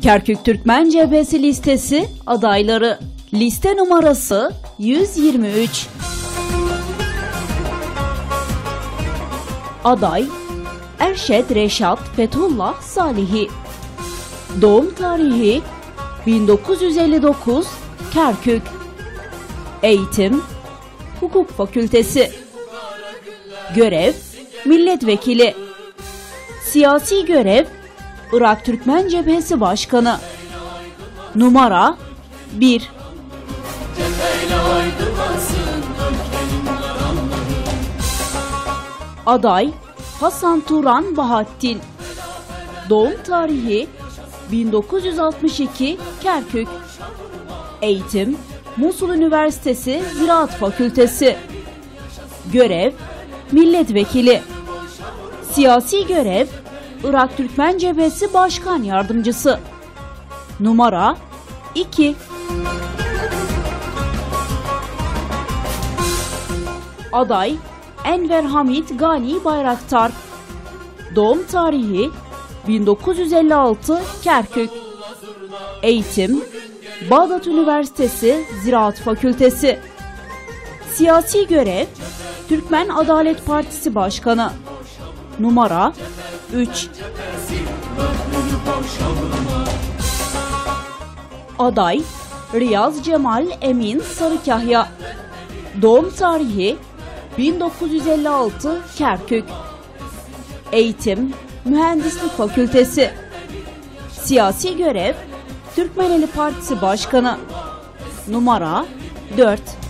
Kerkük Türkmen Cephesi listesi adayları. Liste numarası 123. Aday Erşet Reşat Fethullah Salihi. Doğum tarihi 1959 Kerkük. Eğitim Hukuk Fakültesi. Görev Milletvekili. Siyasi görev Irak Türkmen Cephesi Başkanı. Numara 1. Aday Hasan Turan Bahattin. Doğum tarihi 1962 Kerkük. Eğitim Musul Üniversitesi Ziraat Fakültesi. Görev Milletvekili. Siyasi görev Irak Türkmen Cephesi Başkan Yardımcısı. Numara 2. Aday Enver Hamit Gani Bayraktar. Doğum tarihi 1956 Kerkük. Eğitim Bağdat Üniversitesi Ziraat Fakültesi. Siyasi görev Türkmen Adalet Partisi Başkanı. Numara 3. Aday Riyaz Cemal Emin Sarıkahya. Doğum tarihi 1956 Kerkük. Eğitim Mühendislik Fakültesi. Siyasi görev Türkmeneli Partisi Başkanı. Numara 4.